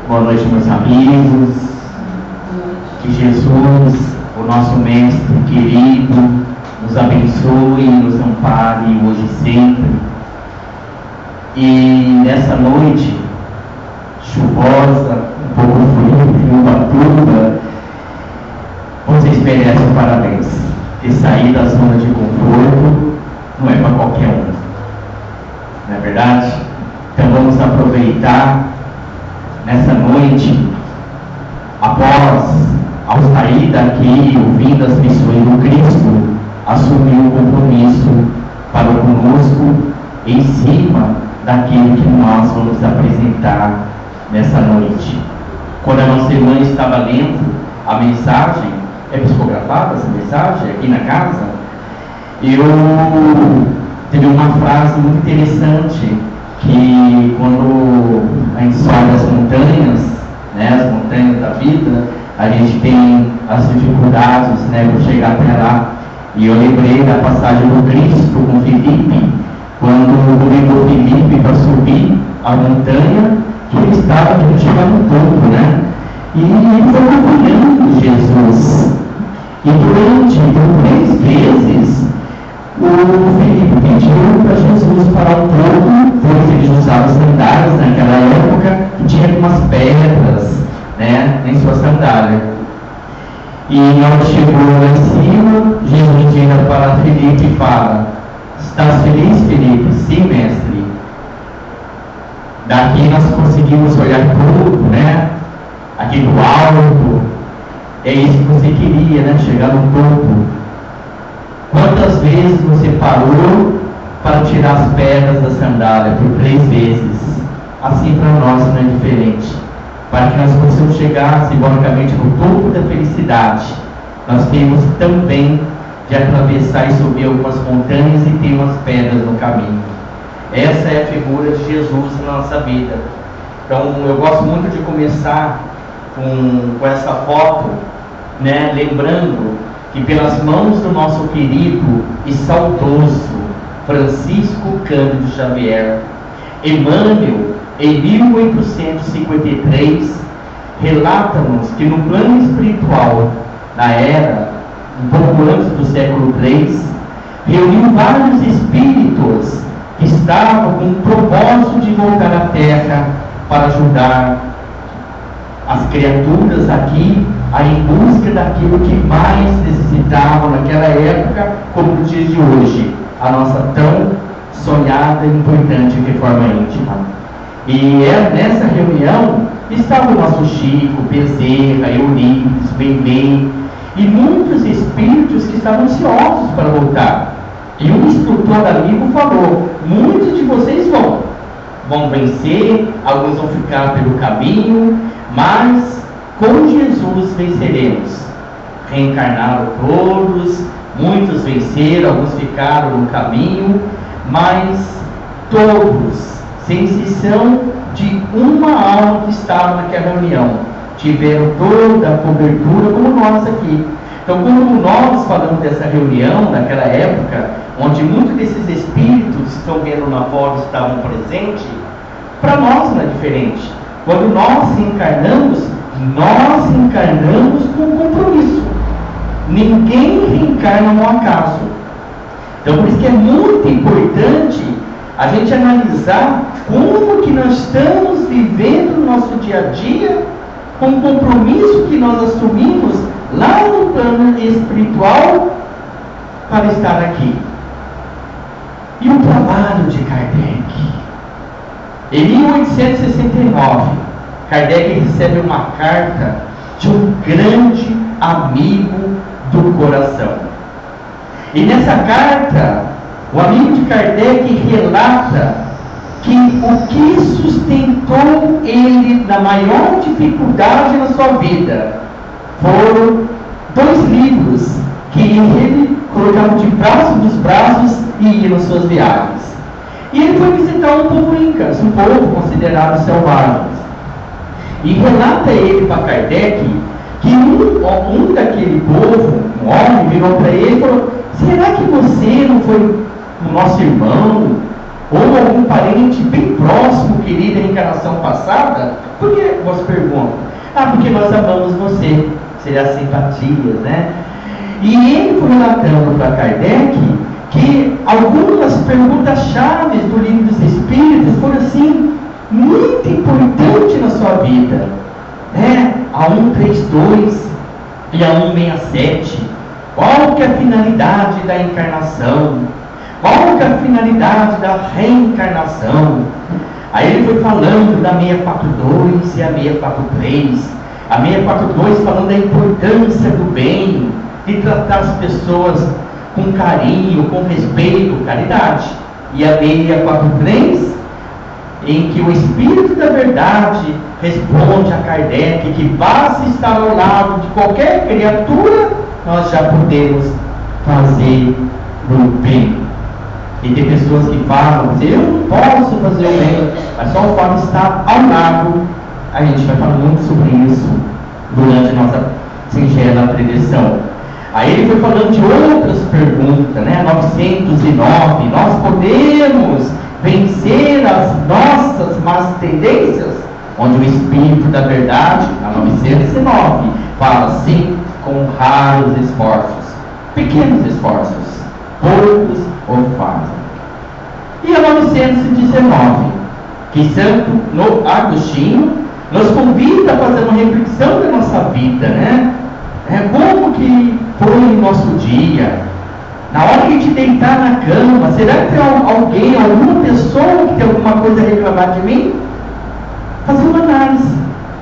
Boa noite, meus amigos. Que Jesus, o nosso Mestre querido, nos abençoe, nos ampare hoje e sempre. E nessa noite chuvosa, um pouco frio, Ubatuba, vocês merecem parabéns. E sair da zona de conforto não é para qualquer um, não é verdade? Então vamos aproveitar nessa noite, ao sair daqui, ouvindo as missões do Cristo, assumir um compromisso para conosco em cima daquilo que nós vamos apresentar nessa noite. Quando a nossa irmã estava lendo a mensagem, é psicografada essa mensagem aqui na casa, teve uma frase muito interessante, que quando a gente sobe as montanhas, né, as montanhas da vida, a gente tem as dificuldades, né, para chegar até lá. E eu lembrei da passagem do Cristo com Filipe, quando convidou Filipe para subir a montanha, que ele estava querendo chegar no topo, né? E ele foi acompanhando Jesus. E por 3 vezes, o Filipe pediu para Jesus parar um pouco, pois ele usava sandálias naquela época, que tinha algumas pedras, né, em sua sandália. E quando chegou lá em cima, Jesus vira para Filipe e fala: estás feliz, Filipe? Sim, mestre. Daqui nós conseguimos olhar tudo, né? Aqui do alto. É isso que você queria, né? Chegar no topo. Quantas vezes você parou para tirar as pedras da sandália? Por 3 vezes. Assim para nós não é diferente. Para que nós possamos chegar simbolicamente no topo da felicidade, nós temos também de atravessar e subir algumas montanhas e ter umas pedras no caminho. Essa é a figura de Jesus na nossa vida. Então eu gosto muito de começar com essa foto, né, lembrando que pelas mãos do nosso querido e saudoso Francisco Cândido Xavier, Emmanuel, em 1853, relata-nos que no plano espiritual, na era, um pouco antes do século III, reuniu vários espíritos que estavam com o propósito de voltar à Terra para ajudar as criaturas aqui a ir em busca daquilo que mais necessitavam naquela época, como nos dias de hoje, a nossa tão sonhada e importante reforma íntima. E nessa reunião estava o nosso Chico, Bezerra, Eurípides, Bemem e muitos espíritos que estavam ansiosos para voltar. E um instrutor amigo falou: muitos de vocês vão vencer, alguns vão ficar pelo caminho, mas com Jesus venceremos. Reencarnaram todos, muitos venceram, alguns ficaram no caminho, mas todos, sem exceção de uma alma que estava naquela reunião, tiveram toda a cobertura como nós aqui. Então, quando nós falamos dessa reunião, naquela época, onde muitos desses espíritos que estão vendo na foto estavam presentes, para nós não é diferente. Quando nós reencarnamos com compromisso. Ninguém reencarna no acaso. Então, por isso que é muito importante a gente analisar como que nós estamos vivendo no nosso dia a dia, com o compromisso que nós assumimos lá no plano espiritual para estar aqui. E o trabalho de Kardec? Em 1869, Kardec recebe uma carta de um grande amigo do coração. E nessa carta, o amigo de Kardec relata que o que sustentou ele na maior dificuldade na sua vida foram 2 livros que ele colocava debaixo dos braços e ia nas suas viagens. E ele foi visitar um povo incas, um povo considerado selvagem. E relata ele para Kardec que um daquele povo, um homem, virou para ele e falou: será que você não foi o nosso irmão, ou algum parente bem próximo, querido, em encarnação passada, por que você pergunta? Porque nós amamos você, seria simpatias, né? E ele foi relatando para Kardec que algumas perguntas-chave do Livro dos Espíritos foram assim, muito importantes na sua vida, né? A 132 e a 167, qual que é a finalidade da encarnação? Qual que é a finalidade da reencarnação? Aí ele foi falando da 642 e a 643. A 642 falando da importância do bem, de tratar as pessoas com carinho, com respeito, caridade. E a 643, em que o Espírito da Verdade responde a Kardec que basta estar ao lado de qualquer criatura, nós já podemos fazer o bem. E tem pessoas que falam, eu não posso fazer o bem, mas só o fato de estar ao lado, a gente vai falar muito sobre isso durante a nossa singela preleção. Aí ele foi falando de outras perguntas, né? 909, nós podemos vencer as nossas más tendências? Onde o Espírito da Verdade, na 909, fala sim, com raros esforços, pequenos esforços, poucos ou fazem. E a 919, que Santo Agostinho nos convida a fazer uma reflexão da nossa vida, né? Como que foi o nosso dia? Na hora que a gente deitar na cama, será que tem alguém, alguma pessoa que tem alguma coisa a reclamar de mim? Fazer uma análise.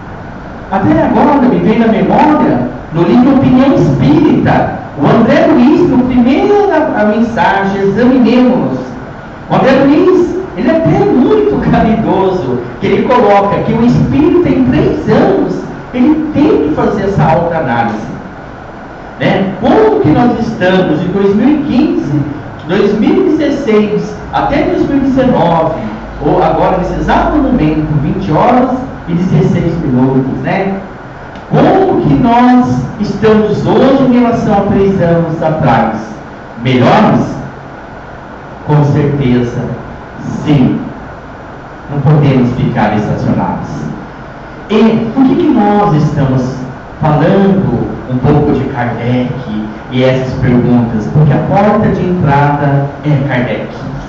Até agora me vem na memória, no livro Opinião Espírita, o André Luiz, no primeiro a mensagem, examinemos. O André Luiz, ele é até muito caridoso, que ele coloca que o espírito em 3 anos, ele tem que fazer essa autoanálise. Né? Como que nós estamos de 2015, 2016 até 2019, ou agora nesse exato momento, 20 horas e 16 minutos, né? Como que nós estamos hoje em relação a 3 anos atrás? Melhores? Com certeza, sim. Não podemos ficar estacionados. E por que nós estamos falando um pouco de Kardec e essas perguntas? Porque a porta de entrada é Kardec.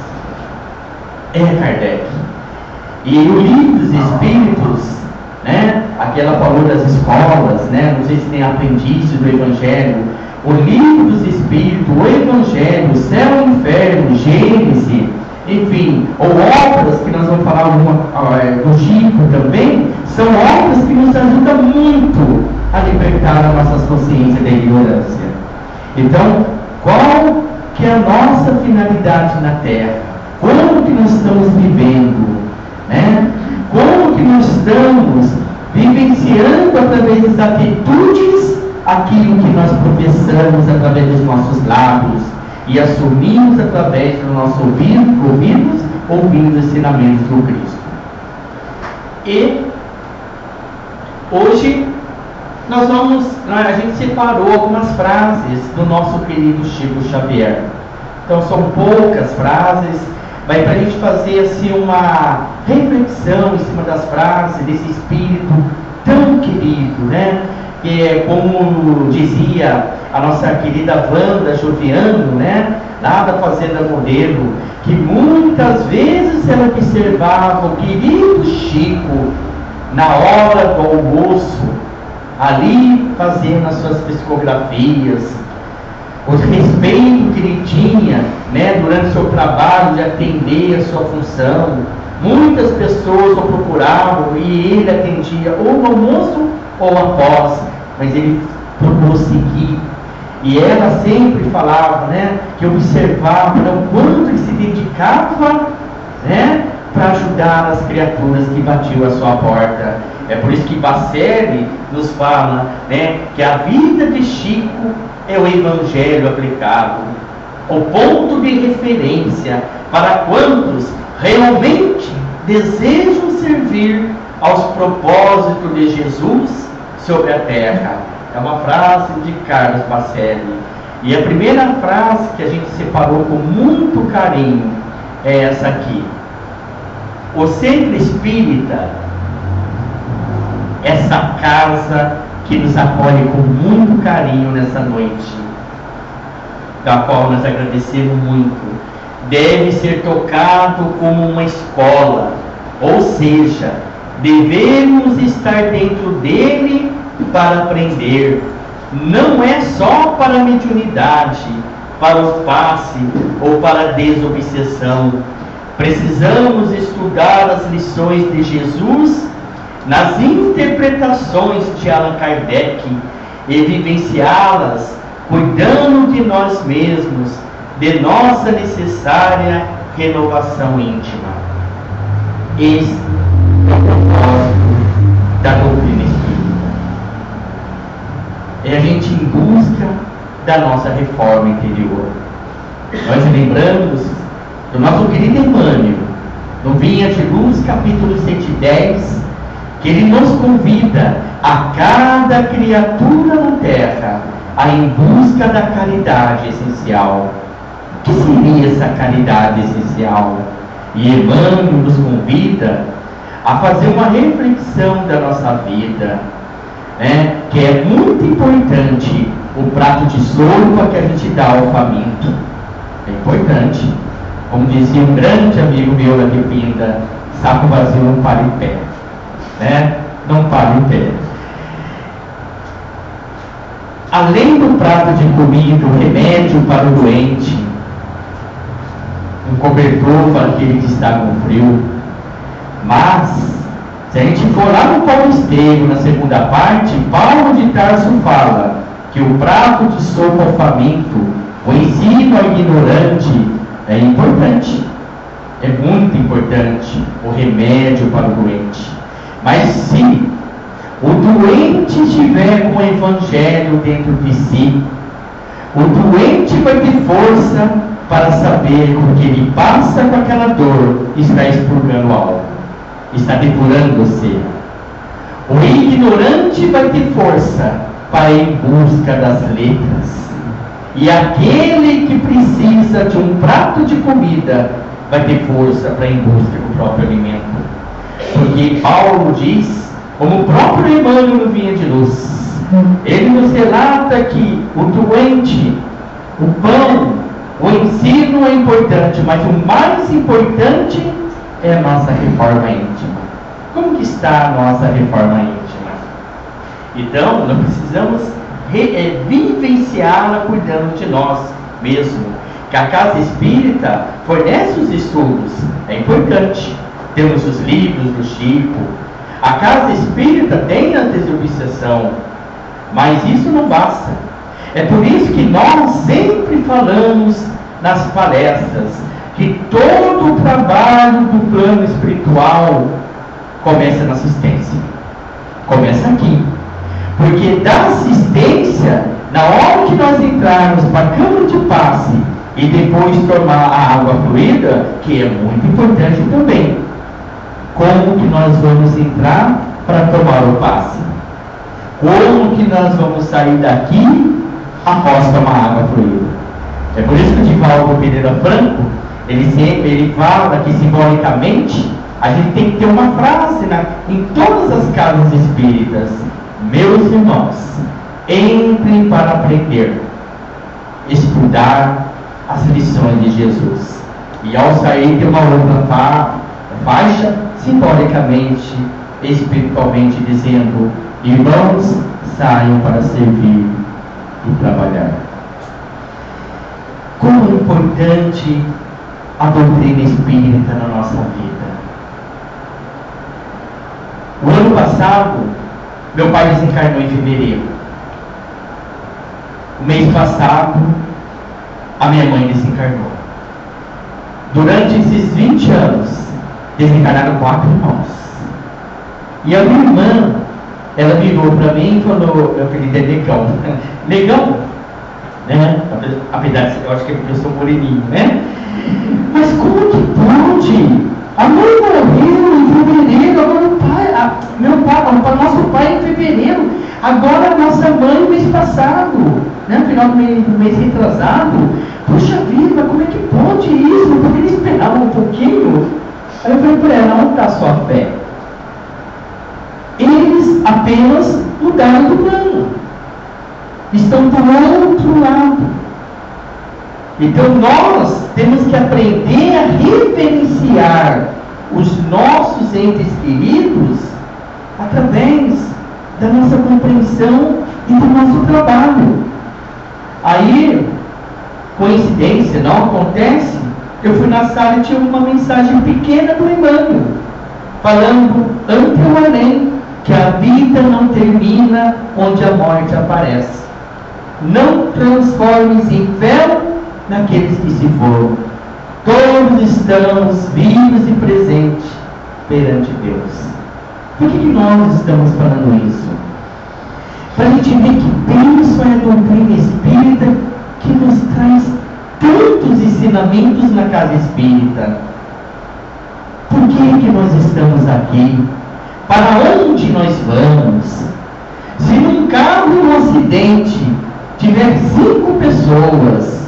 É Kardec. E o Livro dos Espíritos, né? Aqui ela falou das escolas, né? Não sei se tem aprendizes do Evangelho. O Livro dos Espíritos, o Evangelho, o Céu e o Inferno, Gênesis, enfim, ou obras que nós vamos falar do Chico também, são obras que nos ajudam muito a libertar as nossas consciências da ignorância. Então, qual que é a nossa finalidade na Terra? Como que nós estamos vivendo? Né? Como que nós estamos vivenciando através das atitudes aquilo que nós professamos através dos nossos lábios e assumimos através do nosso ouvindo os ensinamentos do Cristo. E hoje a gente separou algumas frases do nosso querido Chico Xavier. Então são poucas frases, vai para a gente fazer assim uma reflexão em cima das frases desse espírito tão querido, né? Que é como dizia a nossa querida Wanda Joviano, né? Lá da Fazenda Modelo, que muitas vezes ela observava o querido Chico na hora do almoço, ali fazendo as suas psicografias, o respeito que ele tinha, né, durante o seu trabalho de atender a sua função. Muitas pessoas o procuravam e ele atendia ou no almoço ou após, mas ele procurou seguir. E ela sempre falava, né, que observava o quanto ele se dedicava, né, para ajudar as criaturas que batiam a sua porta. É por isso que Bacelli nos fala, né, que a vida de Chico é o Evangelho aplicado, o ponto de referência para quantos realmente desejam servir aos propósitos de Jesus sobre a terra. É uma frase de Carlos Bacelli. E a primeira frase que a gente separou com muito carinho é essa aqui. O Centro Espírita, essa casa que nos acolhe com muito carinho nessa noite, da qual nós agradecemos muito, deve ser tocado como uma escola, ou seja, devemos estar dentro dele para aprender. Não é só para a mediunidade, para o passe ou para a desobsessão. Precisamos estudar as lições de Jesus nas interpretações de Allan Kardec e vivenciá-las, cuidando de nós mesmos, de nossa necessária renovação íntima. Esse é o propósito da doutrina espírita. É a gente em busca da nossa reforma interior. Nós lembramos do nosso querido Emmanuel, no Vinha de Luz, capítulo 110, que ele nos convida a cada criatura na terra a em busca da caridade essencial. O que seria essa caridade essencial? E Emmanuel nos convida a fazer uma reflexão da nossa vida, que é muito importante o prato de sopa que a gente dá ao faminto. É importante. Como dizia um grande amigo meu lá de Pinda, saco vazio não para em pé. Não para em pé. Além do prato de comida, o remédio para o doente, um cobertor para aquele que está com frio. Mas, se a gente for lá no Paulo Estevam, na segunda parte, Paulo de Tarso fala que o prato de sopa ao faminto, o ensino ao ignorante, é importante. É muito importante o remédio para o doente. Mas se o doente estiver com o Evangelho dentro de si, o doente vai ter força para saber que o que ele passa com aquela dor está expurgando algo, está depurando-se. O ignorante vai ter força para ir em busca das letras. E aquele que precisa de um prato de comida vai ter força para ir em busca do próprio alimento. Porque Paulo diz, como o próprio Emmanuel no Vinha de Luz, ele nos relata que o doente, o pão, o ensino é importante, mas o mais importante é a nossa reforma íntima. Como que está a nossa reforma íntima? Então, nós precisamos vivenciá-la cuidando de nós mesmos. Que a Casa Espírita fornece os estudos, é importante. Temos os livros do Chico. A Casa Espírita tem a desobsessão, mas isso não basta. É por isso que nós sempre falamos nas palestras que todo o trabalho do plano espiritual começa na assistência. Começa aqui. Porque da assistência, na hora que nós entrarmos para a cama de passe e depois tomar a água fluida, que é muito importante também, como que nós vamos entrar para tomar o passe? Como que nós vamos sair daqui após tomar água fluida? É por isso que o Divaldo Pereira Franco, ele fala que simbolicamente a gente tem que ter uma frase em todas as casas espíritas: meus irmãos, entrem para aprender, estudar as lições de Jesus. E ao sair tem uma outra faixa, simbolicamente, espiritualmente dizendo: irmãos, saiam para servir e trabalhar. Como é importante a doutrina espírita na nossa vida. O ano passado, meu pai desencarnou em fevereiro. O mês passado, a minha mãe desencarnou. Durante esses 20 anos, desencarnaram 4 irmãos. E a minha irmã, ela virou para mim e falou, meu apelido é Negão. Negão, né? Apesar de eu acho que é porque eu sou moreninho, né? Mas como que pode? A mãe morreu em fevereiro, agora nosso pai em fevereiro, agora a nossa mãe no mês passado, né? No final do mês retrasado. puxa vida, como é que pode isso? Eu poderia esperar um pouquinho. Aí eu falei para ela, onde está a sua fé? Eles apenas mudaram do plano. Estão do outro lado. Então nós temos que aprender a referenciar os nossos entes queridos através da nossa compreensão e do nosso trabalho. Aí, coincidência, não acontece, eu fui na sala e tinha uma mensagem pequena do Emmanuel, falando ante o além, que a vida não termina onde a morte aparece. Não transformes em véu naqueles que se foram. Todos estamos vivos e presentes perante Deus. Por que nós estamos falando isso? Para a gente ver que bênção é a doutrina espírita que nos traz tantos ensinamentos na casa espírita. Por que nós estamos aqui? Para onde nós vamos? Se num carro no acidente tiver 5 pessoas,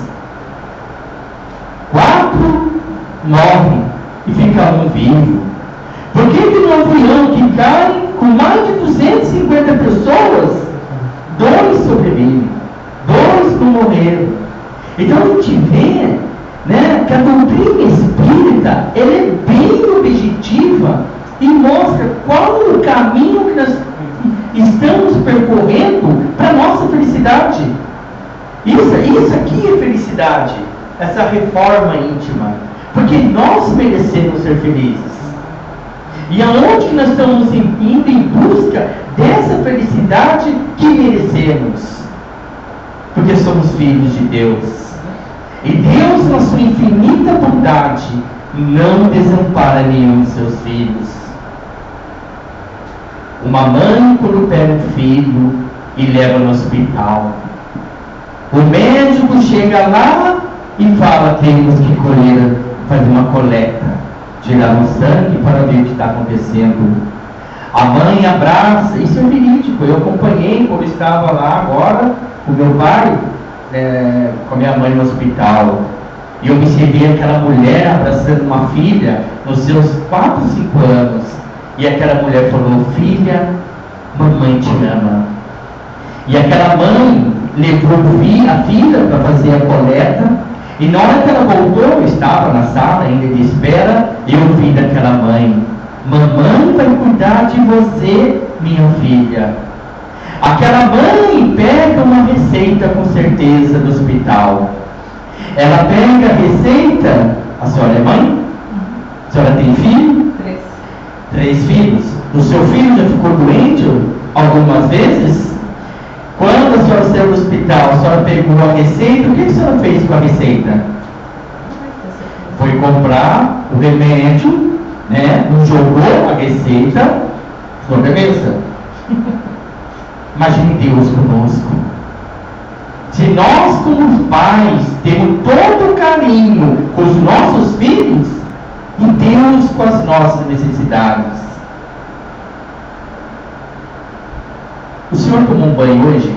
4 morrem e fica um vivo. Por que no avião que cai com mais de 250 pessoas, 2 sobrevivem, 2 não morreram? Então a gente vê, né, que a doutrina espírita ela é bem objetiva e mostra qual o caminho que nós estamos percorrendo para a nossa felicidade. Isso aqui é felicidade, essa reforma íntima, porque nós merecemos ser felizes. E aonde que nós estamos indo em busca dessa felicidade que merecemos? Porque somos filhos de Deus. E Deus, na sua infinita bondade, não desampara nenhum de seus filhos. Uma mãe, quando pega um filho e leva no hospital, o médico chega lá e fala: temos que colher, fazer uma coleta, tirar o sangue para ver o que está acontecendo. A mãe abraça, isso é verídico, eu acompanhei quando estava lá agora com meu pai, com a minha mãe no hospital, e eu observei aquela mulher abraçando uma filha nos seus 4, 5 anos, e aquela mulher falou: filha, mamãe te ama. E aquela mãe levou a filha para fazer a coleta, e na hora que ela voltou, eu estava na sala ainda de espera, eu vi daquela mãe: mamãe vai cuidar de você, minha filha. Aquela mãe pega uma receita com certeza do hospital. Ela pega a receita. A senhora é mãe? A senhora tem filho? 3 filhos. O seu filho já ficou doente algumas vezes? Quando a senhora saiu do hospital, a senhora pegou a receita, o que a senhora fez com a receita? Foi comprar o remédio, né? Não jogou a receita sobre a mesa. Imagine Deus conosco. Se nós, como pais, temos todo o carinho com os nossos filhos, e Deus com as nossas necessidades. O senhor tomou um banho hoje?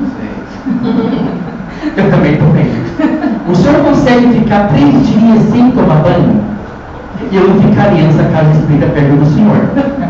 Eu também tomei. O senhor consegue ficar 3 dias sem tomar banho? Eu não ficaria nessa casa espírita perto do senhor.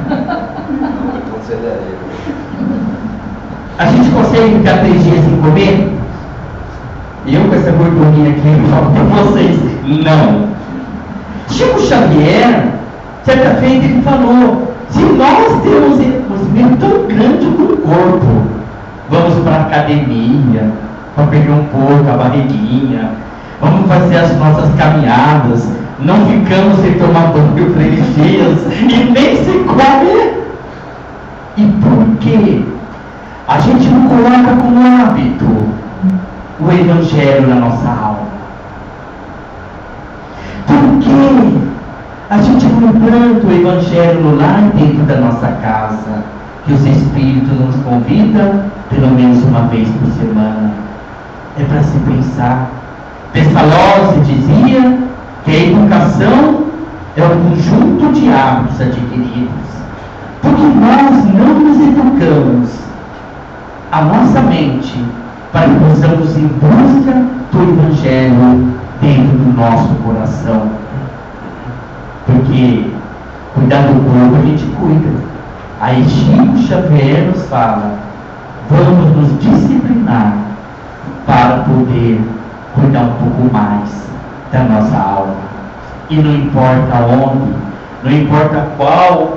A gente consegue ficar 3 dias sem comer? Eu com essa gordurinha aqui, eu falo para vocês, não. Chico Xavier, certa feita, ele falou: se nós temos um meio tão grande no corpo, vamos para a academia, para perder um pouco a barriguinha, vamos fazer as nossas caminhadas, não ficamos sem tomar banho 3 dias e nem se comer. E por quê? A gente não coloca como hábito o Evangelho na nossa alma. Por quê? A gente não planta o Evangelho no lar dentro da nossa casa, que os Espíritos nos convidam pelo menos uma vez por semana. É para se pensar. Pestalozzi dizia que a educação é um conjunto de hábitos adquiridos. Porque nós não nos educamos a nossa mente para que possamos em busca do Evangelho dentro do nosso coração. Porque cuidar do corpo a gente cuida. Aí Chico Xavier nos fala: vamos nos disciplinar para poder cuidar um pouco mais da nossa alma. E não importa onde, não importa qual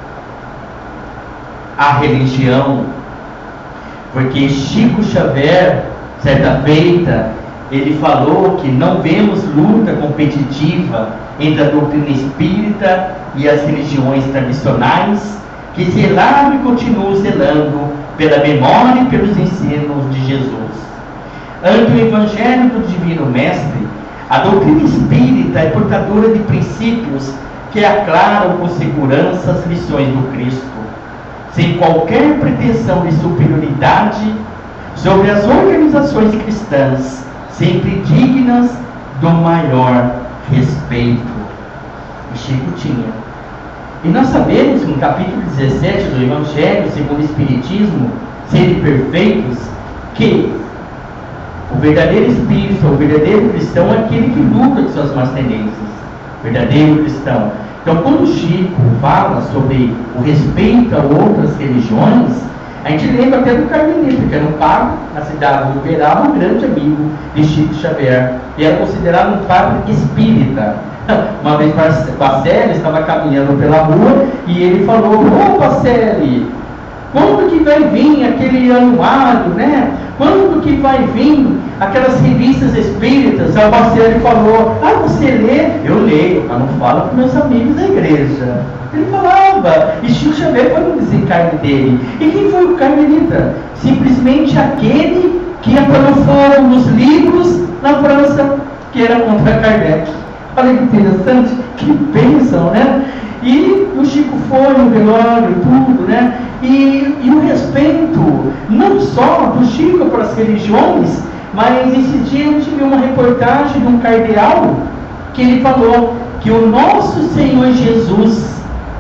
a religião, porque Chico Xavier, certa feita, ele falou que não vemos luta competitiva entre a doutrina espírita e as religiões tradicionais, que zelaram e continuam zelando pela memória e pelos ensinos de Jesus. Ante o Evangelho do Divino Mestre, a doutrina espírita é portadora de princípios que aclaram com segurança as lições do Cristo, sem qualquer pretensão de superioridade sobre as organizações cristãs, sempre dignas do maior respeito. E Chico tinha. E nós sabemos, no capítulo 17 do Evangelho segundo o Espiritismo, Sede Perfeitos, que o verdadeiro espírito, o verdadeiro cristão é aquele que luta com suas más tendências. Verdadeiro cristão. Então, quando Chico fala sobre o respeito a outras religiões, a gente lembra até do Carmelita, que era um padre na cidade de Uberaba, um grande amigo de Chico Xavier, e era considerado um padre espírita. Uma vez Bacelli estava caminhando pela rua e ele falou: ô Bacelli, quando que vai vir aquele anuário, né? Quando que vai vir aquelas revistas espíritas? A Bacelli falou: ah, você lê? Eu leio, mas não falo para meus amigos da igreja. Ele falava, e Chico Xavier foi no desencarne dele. E quem foi o Carmelita? Simplesmente aquele que apanhou fogo nos livros na França, que era contra Kardec. Olha que interessante, que bênção, né? E o Chico foi no velório, tudo, né? E o respeito, não só do Chico para as religiões, mas esse dia eu tive uma reportagem de um cardeal que ele falou que o nosso Senhor Jesus,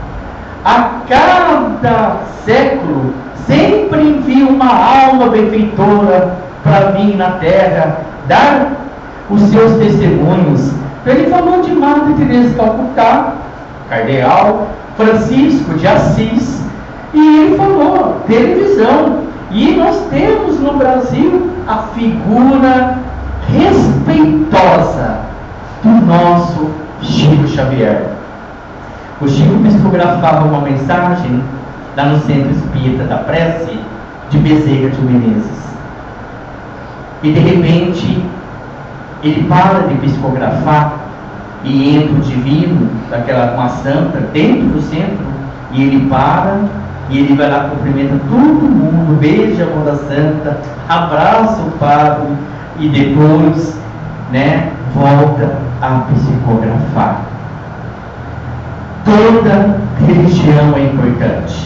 a cada século, sempre envia uma alma benfeitora para vir na terra, dar os seus testemunhos. Ele falou de Madre Teresa de Calcutá, cardeal, Francisco de Assis, e ele falou, televisão. E nós temos no Brasil a figura respeitosa do nosso Chico Xavier. O Chico psicografava uma mensagem lá no Centro Espírita da Prece de Bezerra de Menezes. E de repente ele para de psicografar e entra o divino, daquela uma santa, dentro do centro, e ele para, e ele vai lá, cumprimenta todo mundo, beija a mão da santa, abraça o padre, e depois, né, volta a psicografar. Toda religião é importante.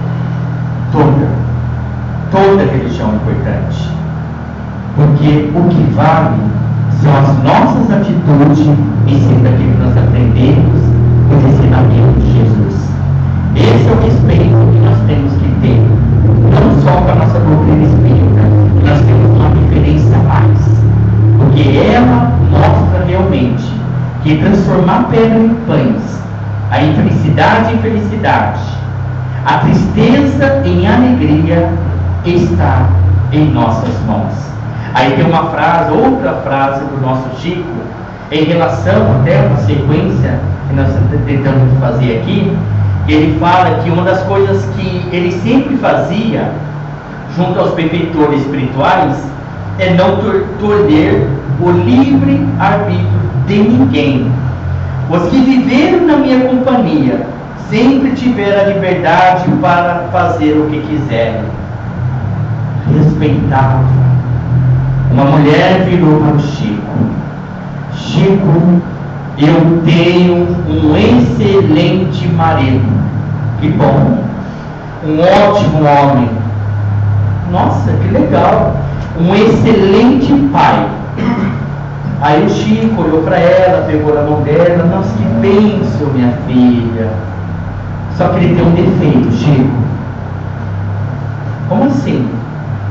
Toda religião é importante. Porque o que vale são as nossas atitudes em cima daquilo que nós aprendemos nos ensinamentos de Jesus. Esse é o respeito que nós temos que ter, não só com a nossa doutrina espírita, que nós temos uma referência a mais, porque ela mostra realmente que transformar pedra em pães, a infelicidade em felicidade, a tristeza em alegria, está em nossas mãos. Aí tem uma frase, outra frase do nosso Chico, em relação até uma sequência que nós tentamos fazer aqui, ele fala que uma das coisas que ele sempre fazia, junto aos benfeitores espirituais, é não tolher o livre arbítrio de ninguém. Os que viveram na minha companhia sempre tiveram a liberdade para fazer o que quiserem. Respeitava. Uma mulher virou para o Chico: Chico, eu tenho um excelente marido. Que bom. Um ótimo homem. Nossa, que legal. Um excelente pai. Aí o Chico olhou para ela, pegou na mão dela: nossa, que bênção, minha filha. Só que ele tem um defeito, Chico. Como assim?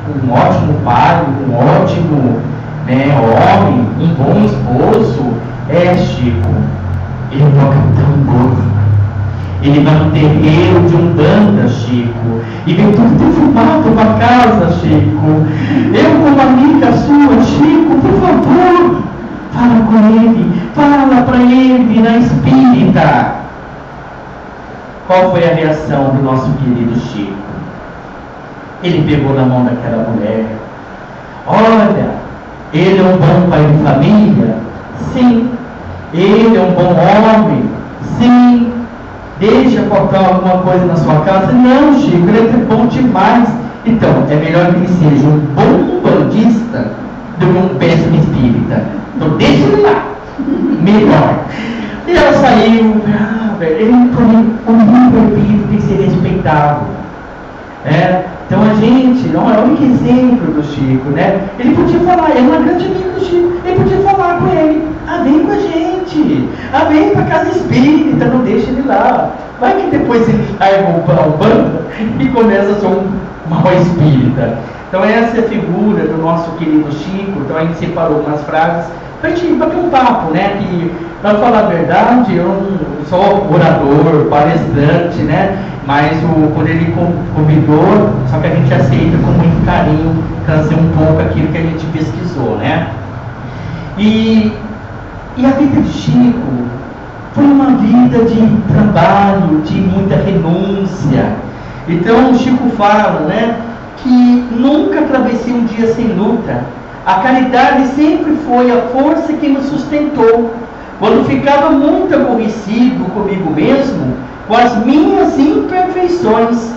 um ótimo pai, um ótimo, né, homem, um bom esposo. Chico, ele toca tambor, ele vai no terreiro de Umbanda, Chico, e vem tudo defumado para casa, Chico. Eu, como amiga sua, Chico, por favor, fala com ele, fala para ele na espírita. Qual foi a reação do nosso querido Chico? Ele pegou na mão daquela mulher. Olha, ele é um bom pai de família? Sim. Ele é um bom homem? Sim. Deixa faltar alguma coisa na sua casa? Não, Chico, ele é bom demais. Então, é melhor que ele seja um bom bandista do que um péssimo espírita. Então, deixa ele lá. Melhor. E ela saiu. O livre-arbítrio tem que ser respeitado. Então a gente, não é o único exemplo do Chico, né? Ele podia falar, é uma grande amiga do Chico, ele podia falar com ele, vem com a gente, vem para casa espírita, não deixa ele lá. Vai que depois ele sai para o bando e começa a ser um mau espírita. Então essa é a figura do nosso querido Chico. Então a gente separou umas frases para a gente bater um papo, né? Que, para falar a verdade, eu não sou orador, palestrante, né? Mas quando ele convidou, só que a gente aceita com muito carinho, trazer um pouco aquilo que a gente pesquisou, né? E a vida de Chico foi uma vida de trabalho, de muita renúncia. Então o Chico fala, né, que nunca atravessei um dia sem luta. A caridade sempre foi a força que nos sustentou. Quando ficava muito aborrecido comigo mesmo, com as minhas imperfeições.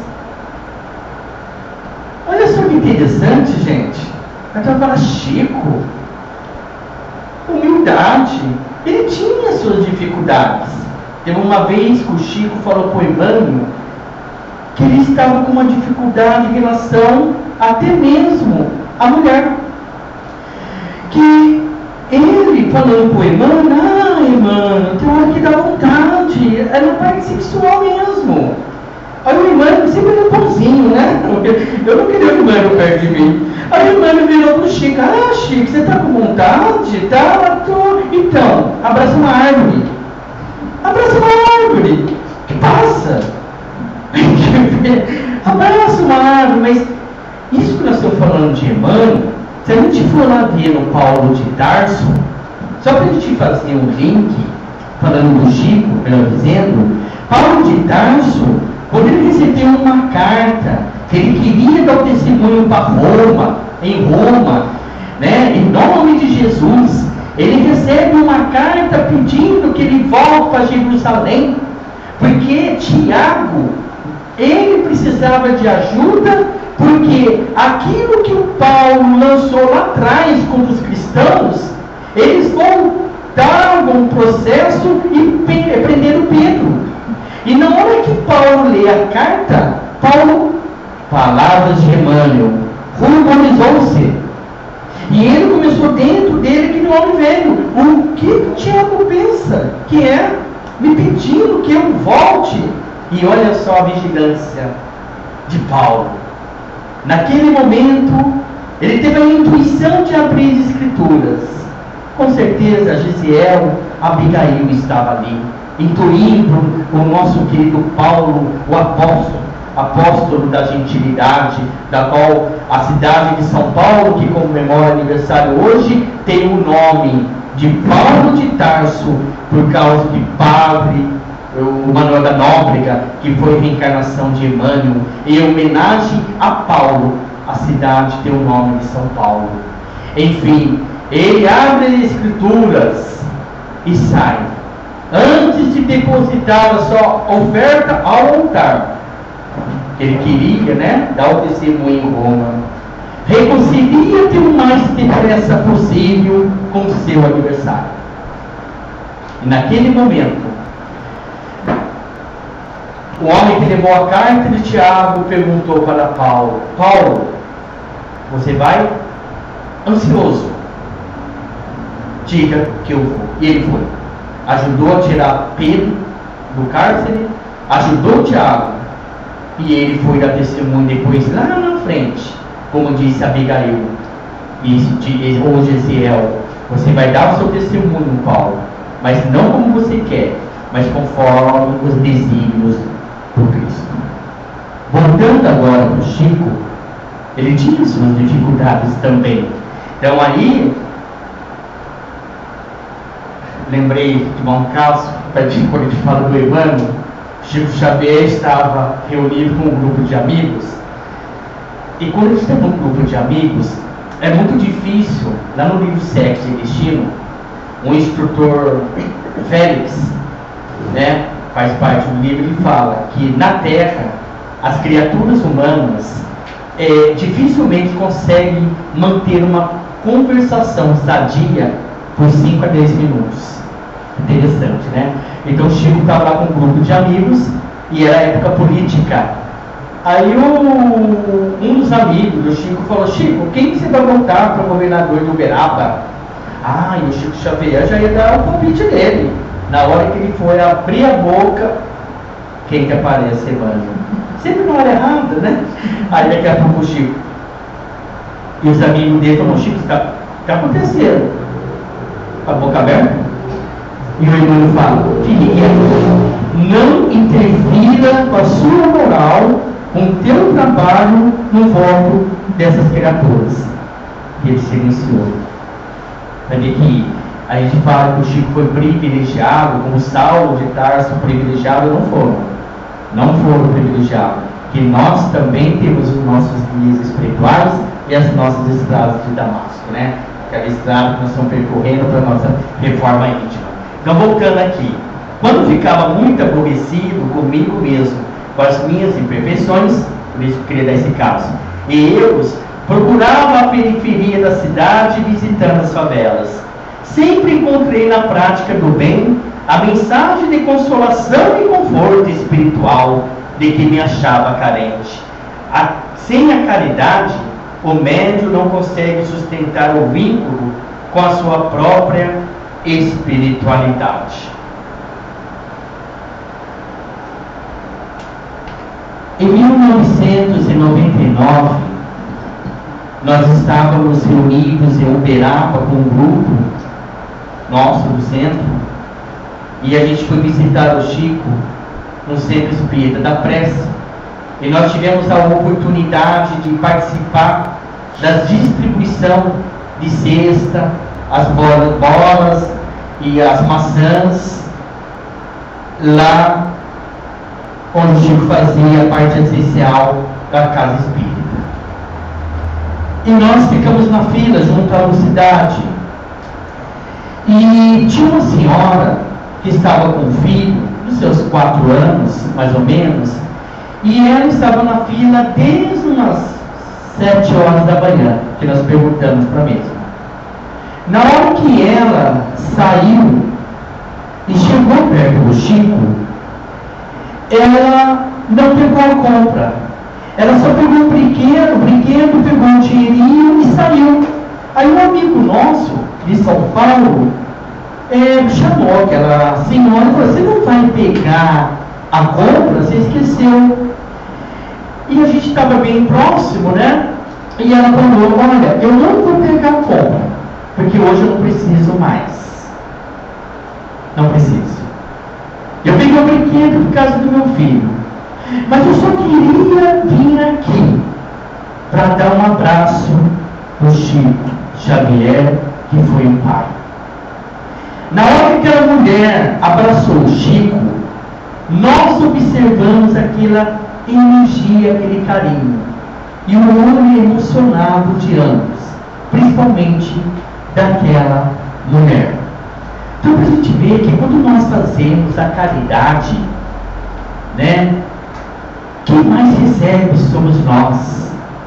Olha só que interessante, gente. Então fala, Chico, humildade. Ele tinha suas dificuldades. Teve uma vez que o Chico falou para o Emmanuel que ele estava com uma dificuldade em relação até mesmo à mulher. Que ele falando para o Emmanuel, Emmanuel, tem hora que dá vontade, é na parte sexual mesmo. Aí o Emmanuel sempre é bonzinho, né? Eu não queria o Emmanuel perto de mim. Aí o Emmanuel virou para o Chico, Chico, você está com vontade? Tá, tô. Então, abraça uma árvore. Abraça uma árvore. O que passa? Abraça uma árvore, mas isso que nós estamos falando de Emmanuel, se a gente for lá ver no Paulo de Tarso, só para a gente fazer um link, falando do Chico, melhor dizendo, Paulo de Tarso, quando ele recebeu uma carta, que ele queria dar o testemunho para Roma, em Roma, né, em nome de Jesus, ele recebe uma carta pedindo que ele volte para Jerusalém, porque Tiago, ele precisava de ajuda, porque aquilo que o Paulo lançou lá atrás contra os cristãos, eles voltaram o processo e prenderam Pedro. E na hora que Paulo lê a carta, Paulo, palavras de Emmanuel, ruborizou-se. E ele começou dentro dele aquele homem velho. O que Tiago pensa? Que é me pedindo que eu volte. E olha só a vigilância de Paulo. Naquele momento, ele teve a intuição de abrir as escrituras. Com certeza, Gisiel, Abigail estava ali, intuindo o nosso querido Paulo, o apóstolo da gentilidade, da qual a cidade de São Paulo, que comemora aniversário hoje, tem o nome de Paulo de Tarso, por causa de padre, o Manuel da Nóbrega, que foi reencarnação de Emmanuel, em homenagem a Paulo, a cidade tem o nome de São Paulo. Enfim, ele abre as escrituras e sai. Antes de depositar a sua oferta ao altar, ele queria, né, dar o testemunho em Roma. Reconcilia-te o mais depressa possível com o seu adversário. E naquele momento, o homem que levou a carta de Tiago perguntou para Paulo: Paulo, você vai? Ansioso. Diga que eu vou. E ele foi. Ajudou a tirar Pedro do cárcere, ajudou Tiago. E ele foi dar testemunho depois lá na frente. como disse Abigail ou Gesiel, você vai dar o seu testemunho, Paulo, mas não como você quer, mas conforme os desígnios do Cristo. Voltando agora para o Chico, ele tinha suas dificuldades também. Então aí, lembrei de um caso, quando a gente fala do Emmanuel, Chico Xavier estava reunido com um grupo de amigos, e quando a gente tem um grupo de amigos, é muito difícil. Lá no livro Sexo e Destino, um instrutor, Félix, né, faz parte do livro, ele fala que na Terra as criaturas humanas dificilmente conseguem manter uma conversação sadia por 5 a 10 minutos. Interessante, né? Então o Chico estava lá com um grupo de amigos e era época política. Aí um dos amigos do Chico falou: Chico, quem que você vai votar para o governador de Uberaba? E o Chico Xavier já ia dar o palpite dele. Na hora que ele foi abrir a boca, quem que aparece, Emmanuel? Sempre na hora errada, né? Aí daqui a pouco o Chico e os amigos dele falaram: Chico, está acontecendo? A boca aberta? E o Emmanuel fala: filhinha, não interfira com a sua moral, com o teu trabalho no voto dessas criaturas. E ele silenciou. Para ver que a gente fala que o Chico foi privilegiado, como Saulo de Tarso privilegiado, não foram privilegiados. Que nós também temos os nossos guias espirituais e as nossas estradas de Damasco, né? Aquela estrada que nós estamos percorrendo para a nossa reforma íntima. Então, voltando aqui, quando ficava muito aborrecido comigo mesmo, com as minhas imperfeições, por isso eu queria dar esse caso, e erros, procurava a periferia da cidade visitando as favelas. Sempre encontrei na prática do bem a mensagem de consolação e conforto espiritual de que me achava carente. Sem a caridade, o médium não consegue sustentar o vínculo com a sua própria espiritualidade. Em 1999, nós estávamos reunidos em Uberaba com um grupo nosso do centro, e a gente foi visitar o Chico no Centro Espírita da Prece, e nós tivemos a oportunidade de participar da distribuição de cesta, as bolas e as maçãs, lá onde o Chico fazia a parte essencial da casa espírita. E nós ficamos na fila junto à mocidade, e tinha uma senhora que estava com um filho dos seus 4 anos, mais ou menos, e ela estava na fila desde umas 7 horas da manhã, que nós perguntamos para a mesma. Na hora que ela saiu e chegou perto do Chico, ela não pegou a compra, ela só pegou um brinquedo, pegou um dinheirinho e saiu. Aí um amigo nosso de São Paulo chamou aquela senhora e falou: você não vai pegar a compra? Você esqueceu. E a gente estava bem próximo, né? E ela falou: olha, eu não vou pegar a compra, porque hoje eu não preciso mais. Não preciso. Eu peguei o brinquedo por causa do meu filho, mas eu só queria vir aqui para dar um abraço no Chico Xavier, que foi um pai. Na hora que aquela mulher abraçou o Chico, nós observamos aquela energia, aquele carinho, e o olho emocionado de ambos, principalmente daquela mulher. Então, para a gente ver que quando nós fazemos a caridade, né, quem mais recebe somos nós.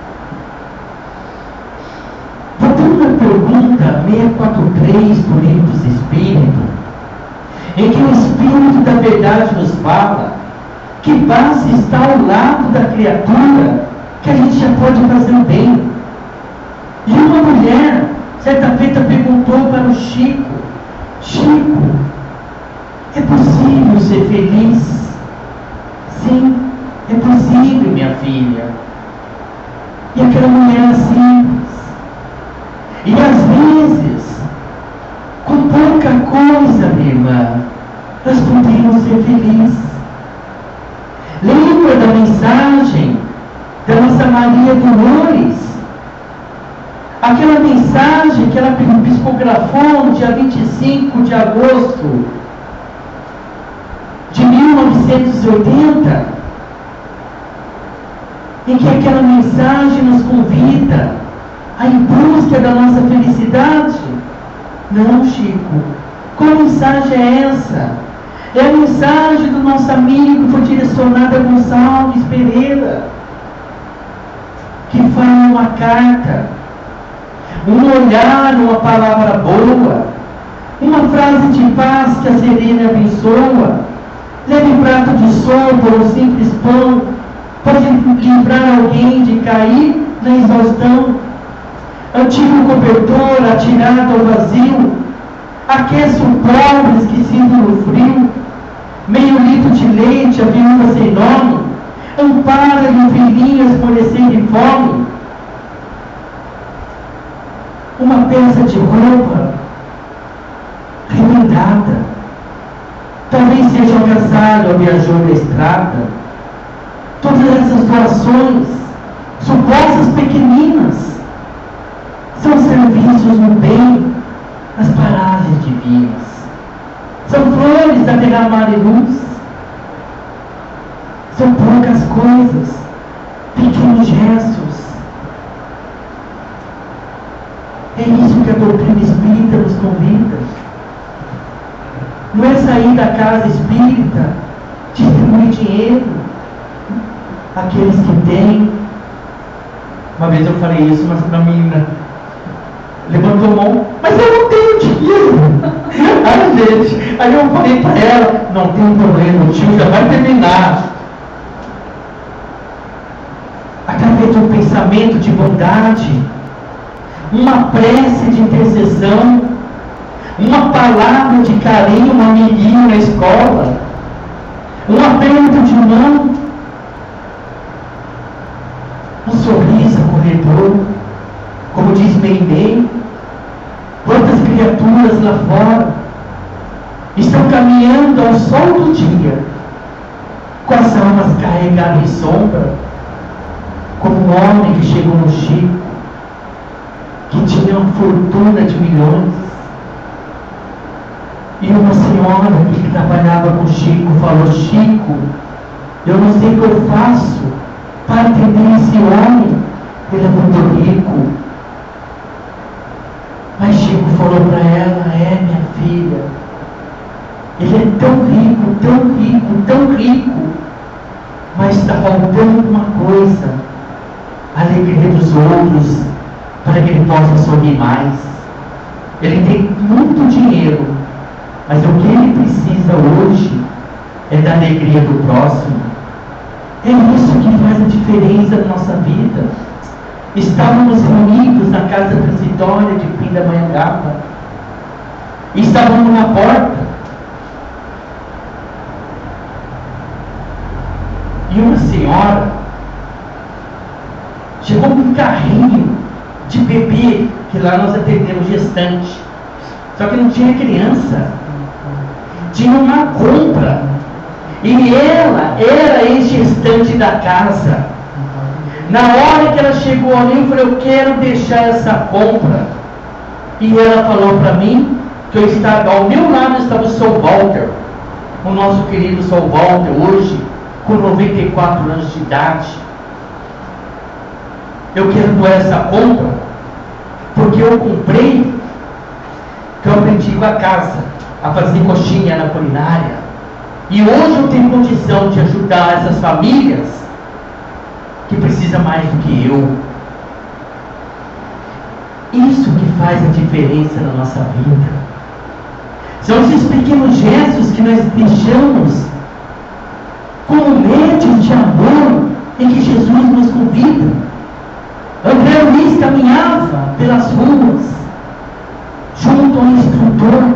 Voltando à pergunta 643 do Livro dos Espíritos, em que o Espírito da Verdade nos fala que basta estar ao lado da criatura que a gente já pode fazer o bem. E uma mulher, certa feita, perguntou para o Chico: Chico, é possível ser feliz? Sim, é possível, minha filha. E aquela mulher era simples. E às vezes, com pouca coisa, minha irmã, nós podemos ser felizes. Lembra da mensagem da nossa Maria Dolores? Aquela mensagem que ela psicografou no dia 25 de agosto de 1980, em que aquela mensagem nos convida a ir em busca da nossa felicidade. Não, Chico, qual mensagem é essa? É a mensagem do nosso amigo que foi direcionada a Gonçalves Pereira, que fala uma carta, um olhar, uma palavra boa, uma frase de paz que a serena abençoa. Leve um prato de sopa ou um simples pão pode livrar alguém de cair na exaustão. Antigo cobertor atirado ao vazio aquece o pobre esquecido no frio. Meio litro de leite a viúva sem nome ampara-lhe o filhinho a esmorecer de fome. Uma peça de roupa remendada, talvez seja um agasalho ao viajor da estrada. Todas essas doações, supostas pequeninas, são serviços no bem, nas paragens divinas. São flores a derramar em luz. São poucas coisas, pequenos gestos. É isso que a doutrina espírita nos convida. Não é sair da casa espírita, distribuir dinheiro àqueles que têm. Uma vez eu falei isso, mas uma menina levantou a mão, mas eu não tenho dinheiro. Ai, gente, aí eu falei para ela, não tem problema, o tio já vai terminar. Através de um pensamento de bondade, uma prece de intercessão, uma palavra de carinho, um amiguinho na escola, um aperto de mão, um sorriso acolhedor, como diz Meimei. Quantas criaturas lá fora estão caminhando ao sol do dia, com as almas carregadas em sombra, como um homem que chegou no Chico, que tinha uma fortuna de milhões, e uma senhora que trabalhava com Chico falou: Chico, eu não sei o que eu faço para atender esse homem, ele é muito rico. Mas Chico falou para ela: é, minha filha, ele é tão rico, tão rico, tão rico, mas está faltando uma coisa, a alegria dos outros, para que ele possa sorrir mais. Ele tem muito dinheiro, mas o que ele precisa hoje é da alegria do próximo. É isso que faz a diferença na nossa vida. Estávamos reunidos na casa transitória de Pindamonhangaba. Estávamos na porta. E uma senhora chegou com um carrinho de bebê, que lá nós atendemos gestante. Só que não tinha criança. Tinha uma compra. E ela era ex-gestante da casa. Na hora que ela chegou ali, eu falei: eu quero deixar essa compra. E ela falou para mim que eu estava, ao meu lado estava o Sr. Walter, o nosso querido Sr. Walter, hoje com 94 anos de idade. Eu quero doar essa compra porque eu comprei, que eu aprendi com a casa a fazer coxinha na culinária, e hoje eu tenho condição de ajudar essas famílias que precisam mais do que eu. Isso que faz a diferença na nossa vida. São esses pequenos gestos que nós deixamos como médios de amor em que Jesus nos convida. André Luiz caminhava pelas ruas junto ao instrutor,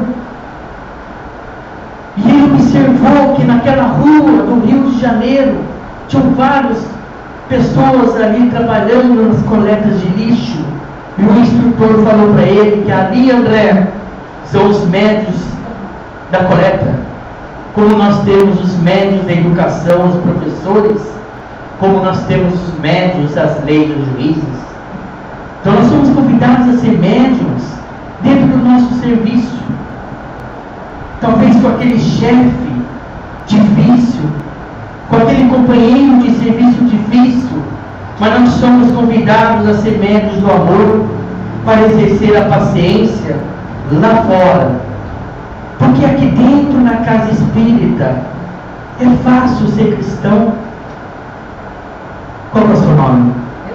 e ele observou que naquela rua do Rio de Janeiro tinham vários pessoas ali trabalhando nas coletas de lixo, e o instrutor falou para ele que ali, André, são os médios da coleta. Como nós temos os médios da educação, os professores, como nós temos os médios, as leis, os juízes. Então nós somos convidados a ser médios dentro do nosso serviço. Talvez com aquele chefe difícil, com aquele companheiro de serviço difícil, mas nós somos convidados a ser médios do amor para exercer a paciência lá fora. Porque aqui dentro, na casa espírita, é fácil ser cristão. Qual é o seu nome?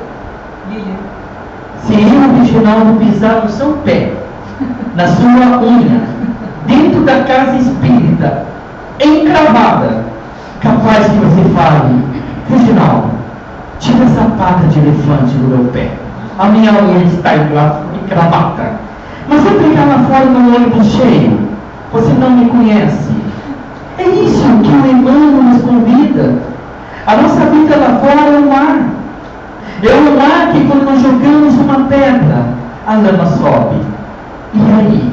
Se eu, Reginaldo, pisar no seu pé, na sua unha, dentro da casa espírita, encravada, capaz que você fale: Reginaldo, tira essa pata de elefante do meu pé, a minha unha está encravada. Mas se eu pegar lá fora no ônibus cheio, você não me conhece. É isso que o Emmanuel nos convida. A nossa vida lá fora é um mar. É um mar que, quando nós jogamos uma pedra, a lama sobe. E aí?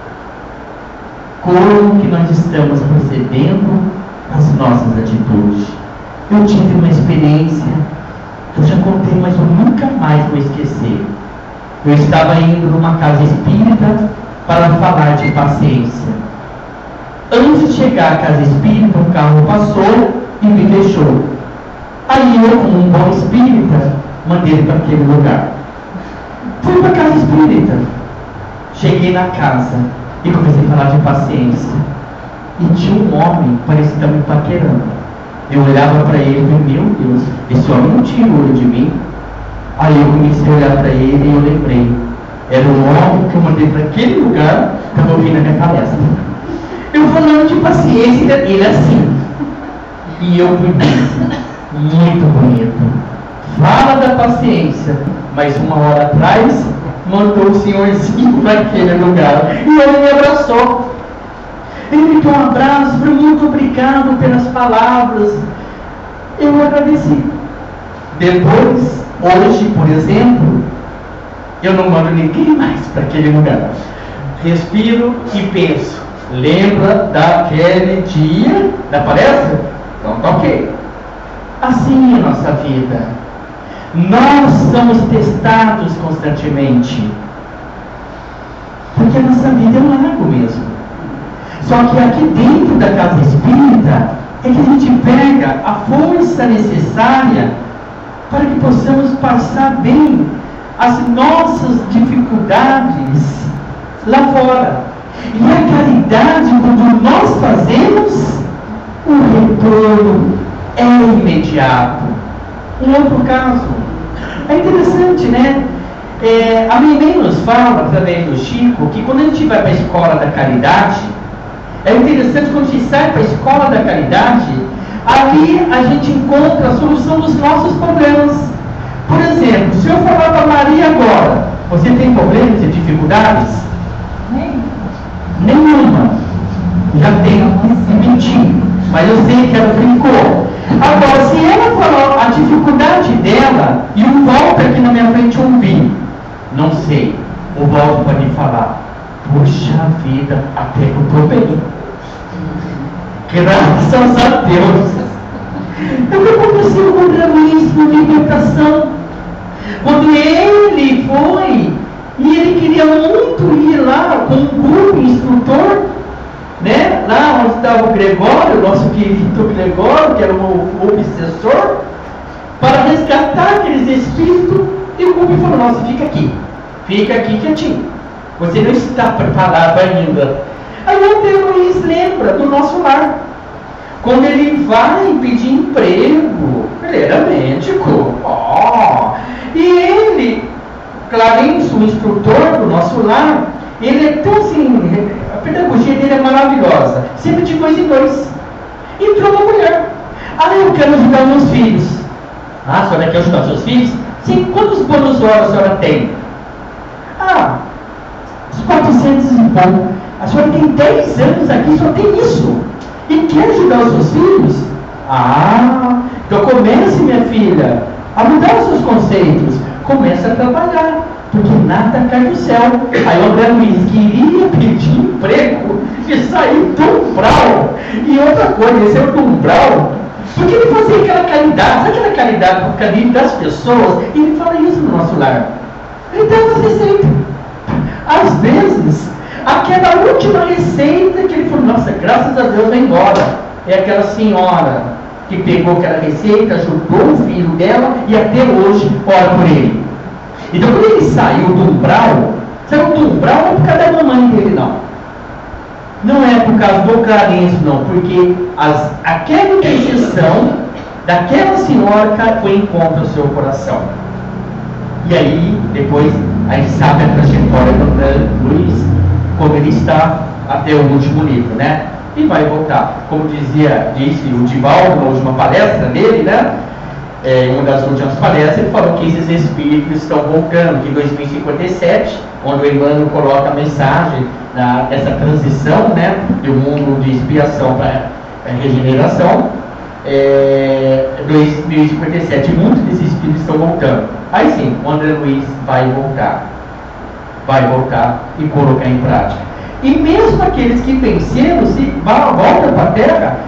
Como que nós estamos procedendo as nossas atitudes? Eu tive uma experiência, eu já contei, mas eu nunca mais vou esquecer. Eu estava indo numa casa espírita para falar de paciência. Antes de chegar à casa espírita, um carro passou e me deixou. Aí eu, como um bom espírita, mandei para aquele lugar. Fui para a casa espírita. Cheguei na casa e comecei a falar de paciência. E tinha um homem, parecia que estava me paquerando. Eu olhava para ele e falei: meu Deus, esse homem não tira o olho de mim. Aí eu comecei a olhar para ele e eu lembrei: era o homem que eu mandei para aquele lugar que eu ouvi na minha palestra. Eu falando de paciência, ele assim. E eu fui muito bonito. Fala da paciência, mas uma hora atrás mandou o senhorzinho para aquele lugar. E ele me abraçou. Ele me deu um abraço, foi muito obrigado pelas palavras. Eu agradeci. Depois, hoje, por exemplo, eu não mando ninguém mais para aquele lugar. Respiro e penso: lembra daquele dia da palestra? Então tá ok. Assim é a nossa vida. Nós somos testados constantemente. Porque a nossa vida é um lago mesmo. Só que aqui dentro da casa espírita é que a gente pega a força necessária para que possamos passar bem as nossas dificuldades lá fora. E a caridade, quando nós fazemos, o retorno é imediato. Um outro caso, é interessante, né? A minha mãe nos fala, através do Chico, que quando a gente vai para a escola da caridade, é interessante quando a gente sai para a escola da caridade, ali a gente encontra a solução dos nossos problemas. Por exemplo, se eu falar para Maria agora: você tem problemas e dificuldades? Nenhuma. Já tenho, mentir, mas eu sei que ela brincou. Agora, se ela falou a dificuldade dela e o Walter aqui na minha frente ouvir, não sei, o Walter pode falar: puxa vida, até que eu estou bem. Graças a Deus. É o que aconteceu com o Dramismo de libertação. Quando ele foi, e ele queria muito ir lá com um grupo instrutor, né? Lá onde estava o Gregório, nosso querido Gregório, que era o obsessor, para resgatar aqueles espíritos. E o grupo falou: nossa, fica aqui quietinho, você não está preparado ainda. Aí o André Luiz lembra do nosso lar, quando ele vai pedir emprego. Ele era médico, e ele, Clarencio, o instrutor do nosso lar, ele é tão assim, a pedagogia dele é maravilhosa, sempre de 2 em 2. Entrou uma mulher: eu quero ajudar meus filhos. A senhora quer ajudar seus filhos? Sim. Quantos bônus horas a senhora tem? Uns 400 e pouco. A senhora tem 10 anos aqui, só tem isso, e quer ajudar os seus filhos? Então comece, minha filha, a mudar os seus conceitos, começa a trabalhar, porque nada cai do céu. Aí o André Luiz queria pedir emprego e sair do umbral. E outra coisa, esse é o do umbral, porque ele fazia aquela caridade, sabe aquela caridade por carinho das pessoas? E ele fala isso no nosso lar. Ele tem uma receita. Às vezes, aquela última receita que ele falou, nossa, graças a Deus vai embora. É aquela senhora que pegou aquela receita, ajudou o filho dela e até hoje ora por ele. Então, quando ele saiu do umbral, saiu do umbral não é por causa da mamãe dele, não. Não é por causa do carência, não, porque aquela intercessão daquela senhora foi em conta do seu coração. E aí, depois, a gente sabe a trajetória do André Luiz, como ele está até o último livro, né? E vai voltar. Como disse o Divaldo na última palestra dele, né? Em uma das últimas palestras, ele falou que esses espíritos estão voltando, que em 2057, onde o Emmanuel coloca a mensagem dessa transição, né, do mundo de expiação para a regeneração, 2057, muitos desses espíritos estão voltando. Aí sim, o André Luiz vai voltar e colocar em prática. E mesmo aqueles que venceram, se voltam para a Terra,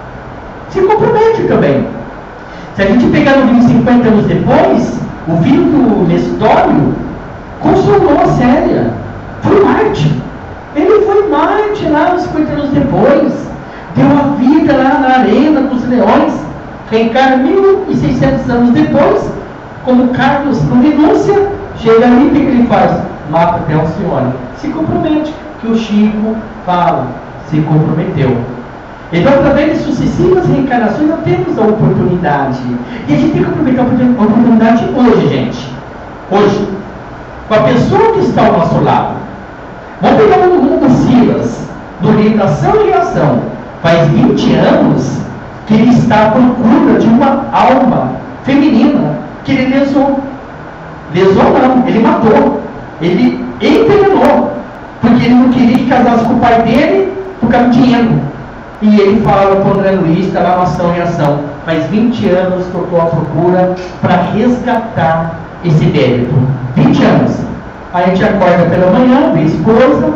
se comprometem também. Se a gente pegar no livro 50 anos depois, o filho do Nestório consolou a Célia. Foi Marte. Ele foi Marte lá uns 50 anos depois. Deu a vida lá na arena dos leões. Reencarna 1600 anos depois, como Carlos com renúncia. Chega ali, o que ele faz? Mata até o Alcione. Se compromete, que o Chico fala, se comprometeu. Então, através de sucessivas reencarnações, nós temos a oportunidade. E a gente tem que aproveitar a oportunidade hoje, gente. Hoje. Com a pessoa que está ao nosso lado. Vamos pegar o mundo Silas, do livro Ação e Reação. Faz 20 anos que ele está à procura de uma alma feminina que ele lesou. Lesou não, ele matou. Ele envenenou. Porque ele não queria que casasse com o pai dele por causa do dinheiro. E ele fala para o André Luiz, está lá na Ação e Ação. Faz 20 anos que eu estou à procura para resgatar esse débito. 20 anos. Aí a gente acorda pela manhã, vê a esposa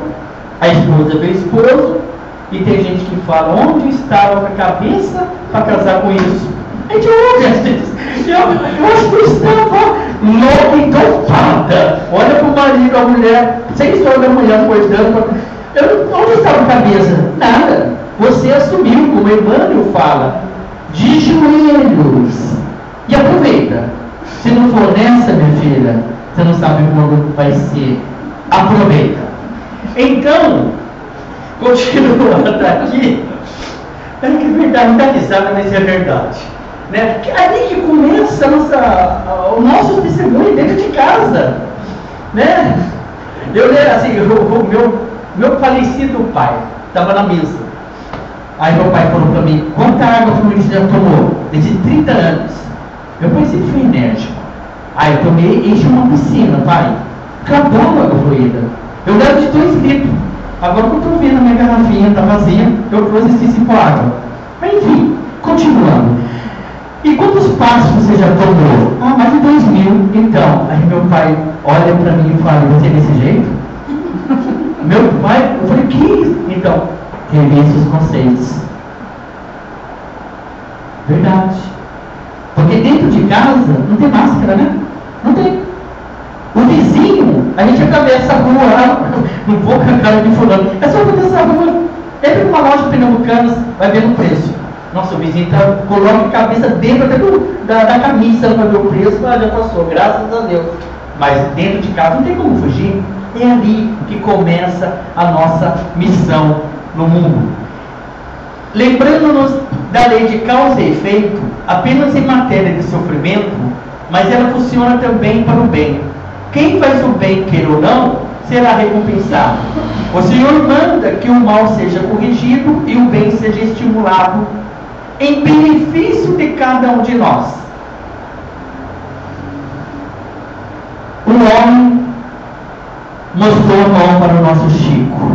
vê o esposo, e tem gente que fala, onde estava a cabeça para casar com isso? A gente ouve às vezes. Eu acho que eu estava louca e topada. Olha para o marido, a mulher, sem história da mulher acordando. Onde estava a cabeça? Nada. Você assumiu, como Emmanuel fala, de joelhos. E aproveita. Se não for nessa, minha filha, você não sabe quando vai ser. Aproveita. Então, continuando aqui, é que é verdade, não está risada, mas é verdade. Né? Ali que começa o nosso testemunho dentro de casa. Né? Eu lembro assim, meu falecido pai estava na mesa. Aí meu pai falou para mim, quanta água fluida você já tomou? Desde 30 anos. Meu pai sempre foi enérgico. Aí eu tomei, enchi uma piscina, pai. Acabou a água fluida. Eu levo de 2 litros. Agora que eu estou vendo a minha garrafinha, está vazia, eu trouxe esse tipo água. Mas enfim, continuando. E quantos passos você já tomou? Ah, mais de 2.000. Então, aí meu pai olha para mim e fala, você é desse jeito? Meu pai, eu falei, que isso? Então, rever esses conceitos. Verdade. Porque dentro de casa não tem máscara, né? Não tem. O vizinho, a gente atravessa a rua lá, não vou com a cara de fulano. É só atravessar a rua. Entra numa loja de pernambucanas, vai ver o preço. Nossa, o vizinho coloca a cabeça dentro até da camisa para ver o preço, já passou, graças a Deus. Mas dentro de casa não tem como fugir. É ali que começa a nossa missão no mundo. Lembrando-nos da lei de causa e efeito, apenas em matéria de sofrimento, mas ela funciona também para o bem. Quem faz o bem, queira ou não, será recompensado. O Senhor manda que o mal seja corrigido e o bem seja estimulado em benefício de cada um de nós. O homem mostrou a mão para o nosso Chico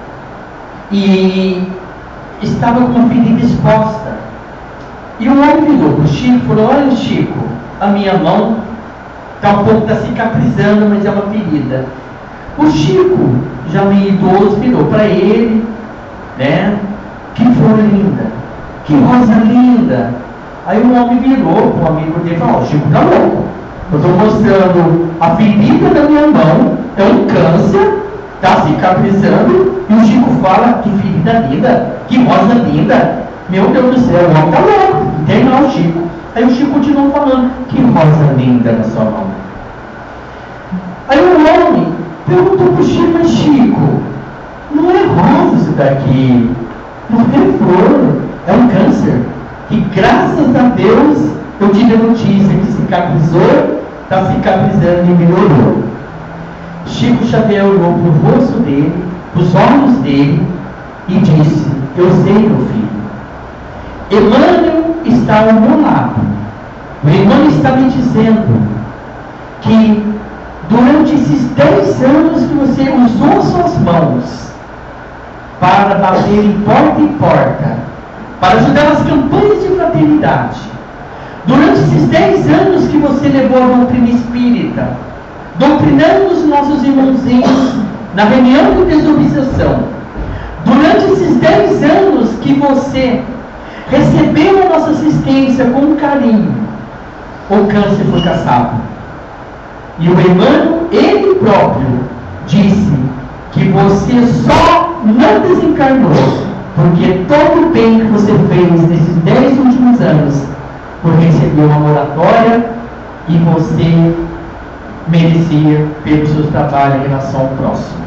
e estava com a ferida exposta. E o homem virou para o Chico e falou, olha Chico, a minha mão está um pouco, está cicatrizando, mas é uma ferida. O Chico, já meio idoso, virou para ele, né? Que flor linda, que rosa linda. Aí o homem virou para o amigo dele e falou: o Chico está louco. Eu estou mostrando a ferida da minha mão, é um câncer, está cicatrizando, e o Chico fala: que ferida linda, que rosa linda. Meu Deus do céu, o homem está louco. Internar o Chico. Aí o Chico continuou falando: que rosa linda na sua mão. Aí o homem perguntou para o Chico: mas Chico, não é rosa isso daqui, não é flor, é um câncer. E graças a Deus eu tive a notícia que cicatrizou, está cicatrizando e melhorou. Chico Xavier olhou para o rosto dele, para os olhos dele e disse: eu sei, meu filho, Emmanuel está ao meu lado. O Emmanuel está me dizendo que durante esses 10 anos que você usou suas mãos para bater em porta, para ajudar nas campanhas de fraternidade, durante esses 10 anos que você levou a doutrina espírita, doutrinando os nossos irmãozinhos na reunião de desobsessão, durante esses 10 anos que você recebeu a nossa assistência com carinho, o câncer foi caçado. E o Emmanuel, ele próprio, disse que você só não desencarnou porque todo o bem que você fez nesses 10 últimos anos, porque recebeu uma moratória e você merecia pelo seu trabalho em relação ao próximo.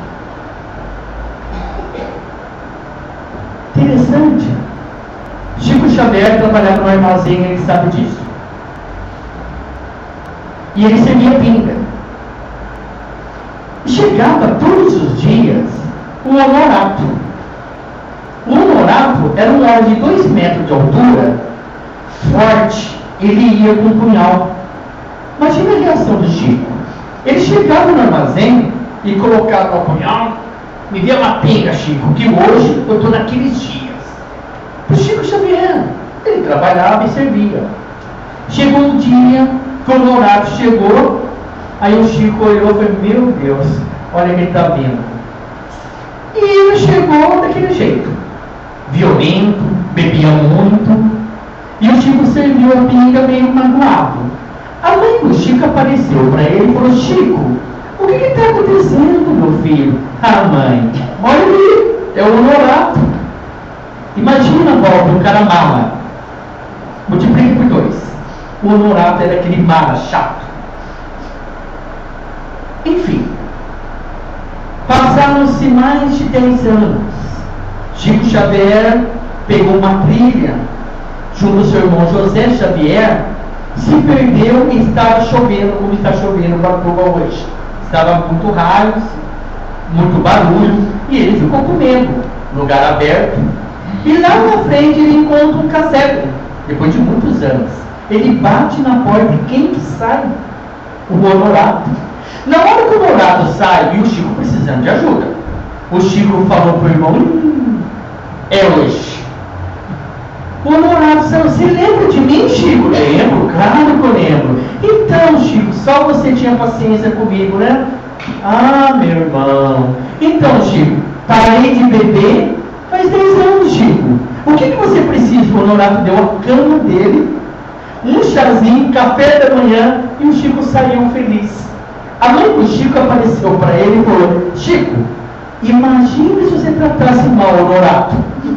Interessante. Chico Xavier trabalhava no armazém, ele sabe disso. E ele servia pinga. E chegava todos os dias o honorato. O honorato era um homem de 2 metros de altura, forte. Ele ia com um punhal. Imagina a reação do Chico. Ele chegava no armazém e colocava o punhal: me dê uma pinga, Chico, que hoje eu estou naqueles dias. O Chico Xavier, ele trabalhava e servia. Chegou um dia que o honorato chegou, aí o Chico olhou e falou: meu Deus, olha quem está vindo. E ele chegou daquele jeito, violento, bebia muito, e o Chico serviu a pinga meio magoado. A mãe do Chico apareceu para ele e falou: Chico, o que está acontecendo, meu filho? Ah, mãe, olha ali, é o honorato. Imagina, Walter, um cara mala. Multiplica por 2. O honorato era aquele mala chato. Enfim, passaram-se mais de 10 anos. Chico Xavier pegou uma trilha junto ao seu irmão José Xavier, se perdeu e estava chovendo, como está chovendo em Ubatuba hoje. Estava muito raios, muito barulho, e ele ficou com medo, lugar aberto. E lá na frente ele encontra um casebre, depois de muitos anos. Ele bate na porta e quem que sai? O honorato. Na hora que o honorato sai, e o Chico precisando de ajuda, o Chico falou para o irmão: é hoje. O honorato falou: você lembra de mim, Chico? Lembro, claro que eu lembro. Então, Chico, só você tinha paciência comigo, né? Ah, meu irmão. Então, Chico, parei de beber faz 10 anos, Chico. O que você precisa? O honorato deu a cama dele, um chazinho, café da manhã, e o Chico saiu feliz. A mãe do Chico apareceu para ele e falou: Chico, imagine se você tratasse mal o honorato.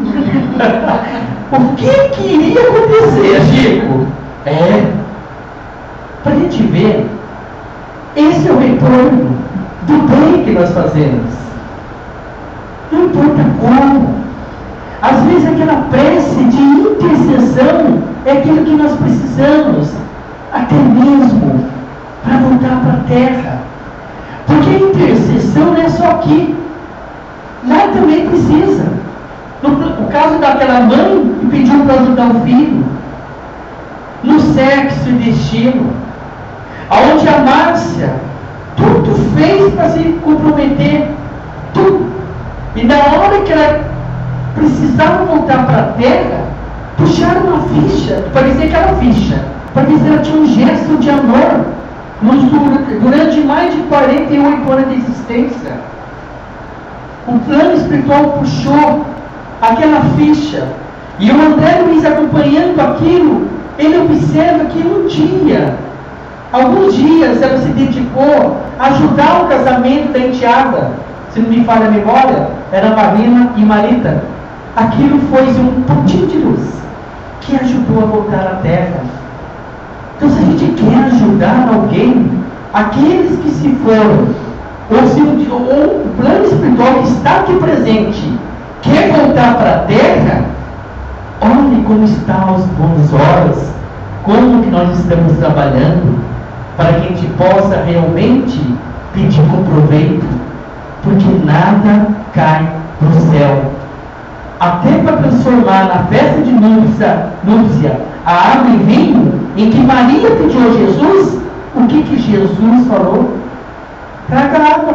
O que iria acontecer, Chico? Para a gente ver, esse é o retorno do bem que nós fazemos. Não importa como. Às vezes aquela prece de intercessão é aquilo que nós precisamos, até mesmo para voltar para a terra. Porque a intercessão não é só aqui. Lá também precisa. No caso daquela mãe que pediu para ajudar o filho, no sexo e destino, aonde a Márcia tudo fez para se comprometer, tudo. E na hora que ela precisava voltar para a terra, puxaram uma ficha, parecia que era ficha. Porque ela tinha um gesto de amor durante mais de 48 anos de existência. O plano espiritual puxou aquela ficha. E o André Luiz, acompanhando aquilo, ele observa que um dia, alguns dias, ela se dedicou a ajudar o casamento da enteada. Se não me falha a memória, era Marina e Marita. Aquilo foi um pontinho de luz que ajudou a voltar à terra. Então, se a gente quer ajudar alguém, aqueles que se foram, ou o plano espiritual que está aqui presente, quer voltar para a terra, olhe como estão os bons horas, como que nós estamos trabalhando, para que a gente possa realmente pedir com proveito, porque nada cai do céu. Até para transformar na festa de núpcia a água em vinho, em que Maria pediu a Jesus, o que Jesus falou? Traga água.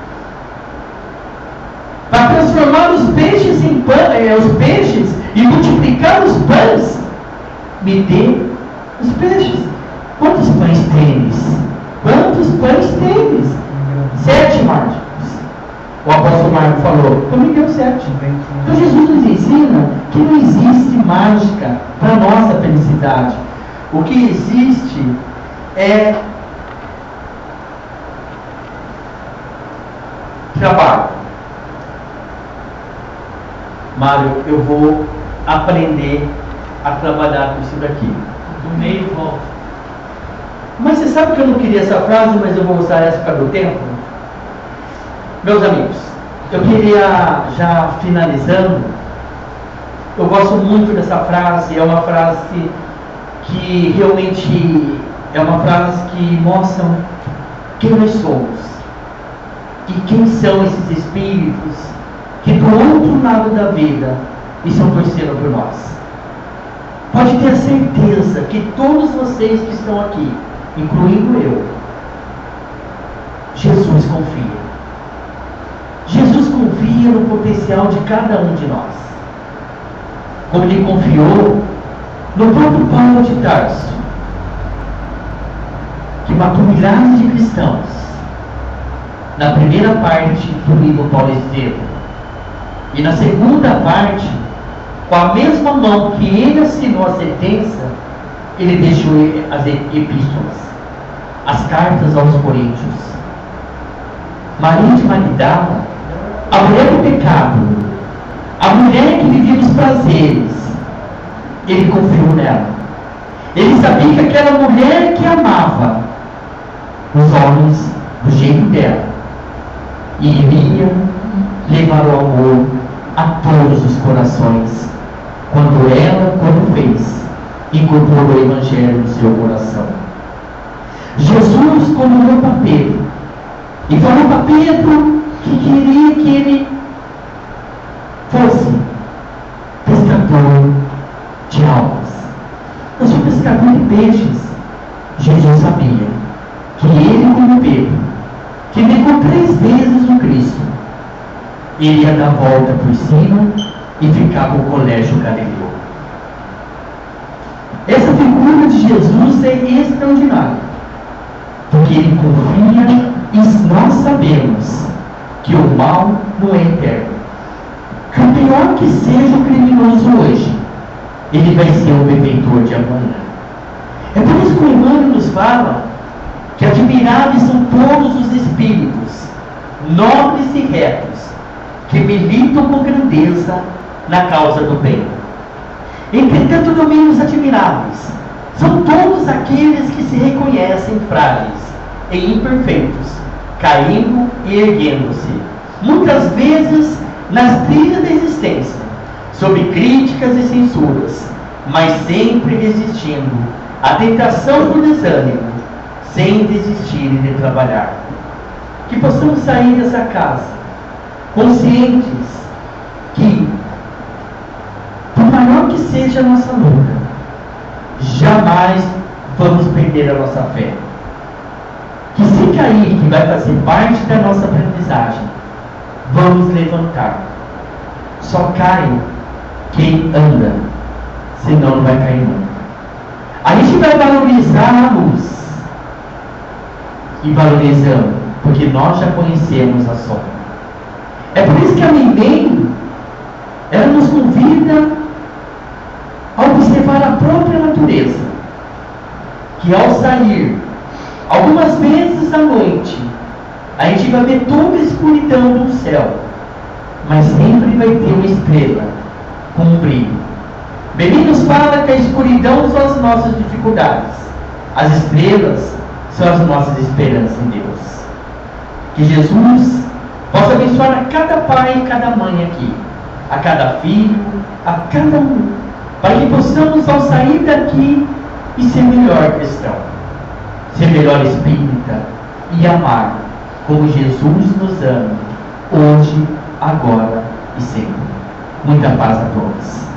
Para transformar os peixes em os peixes e multiplicar os pães, me dê os peixes. Quantos pães tens? Quantos pães tens? 7, Marcos. O apóstolo Marcos falou, então me deu 7. Então Jesus nos ensina que não existe mágica para a nossa felicidade. O que existe é trabalho. Mário, eu vou aprender a trabalhar com isso daqui. Do meio volta. Mas você sabe que eu não queria essa frase, mas eu vou usar essa para o tempo? Meus amigos, eu queria, já finalizando, eu gosto muito dessa frase, é uma frase que realmente é uma frase que mostra quem nós somos e quem são esses espíritos que do outro lado da vida estão torcendo por nós. Pode ter certeza que todos vocês que estão aqui, incluindo eu, Jesus confia. Jesus confia no potencial de cada um de nós. Como Ele confiou no próprio Paulo de Tarso, que matou milhares de cristãos, na primeira parte do livro Paulo Estevam. E na segunda parte, com a mesma mão que ele assinou a sentença, ele deixou as epístolas, as cartas aos Coríntios. Maria de Magdala, a mulher do pecado, a mulher que vivia os prazeres, ele confiou nela. Ele sabia que aquela mulher que amava os homens do jeito dela iria levar o amor a todos os corações, quando fez, incorporou o Evangelho no seu coração. Jesus convidou para Pedro e falou para Pedro que queria que ele fosse pescador de almas. Eu sou pescador de peixes. Jesus sabia que ele, como Pedro, que negou 3 vezes o Cristo, ele ia dar a volta por cima e ficar com o colégio Galileu. Essa figura de Jesus é extraordinária, porque ele confia e nós sabemos que o mal não é eterno. Que o pior que seja o criminoso hoje, ele vai ser o benfeitor de amanhã. É por isso que o Emmanuel nos fala que admiráveis são todos os espíritos, nobres e retos, que militam com grandeza na causa do bem. Entretanto, não menos admiráveis são todos aqueles que se reconhecem frágeis e imperfeitos, caindo e erguendo-se, muitas vezes nas trilhas da existência, sob críticas e censuras, mas sempre resistindo à tentação do desânimo, sem desistirem de trabalhar. Que possamos sair dessa casa conscientes que, por maior que seja a nossa luta, jamais vamos perder a nossa fé. Que se cair, que vai fazer parte da nossa aprendizagem, vamos levantar. Só cai quem anda, senão não vai cair nunca. A gente vai valorizar a luz. E valorizando, porque nós já conhecemos a sombra. É por isso que a Mimei, ela nos convida a observar a própria natureza. Que ao sair, algumas vezes à noite, a gente vai ver toda a escuridão do céu, mas sempre vai ter uma estrela com um brilho. Beni nos fala que a escuridão são as nossas dificuldades, as estrelas são as nossas esperanças em Deus. Que Jesus possa abençoar a cada pai e cada mãe aqui, a cada filho, a cada um, para que possamos, ao sair daqui, e ser melhor cristão, ser melhor espírita e amar como Jesus nos ama, hoje, agora e sempre. Muita paz a todos.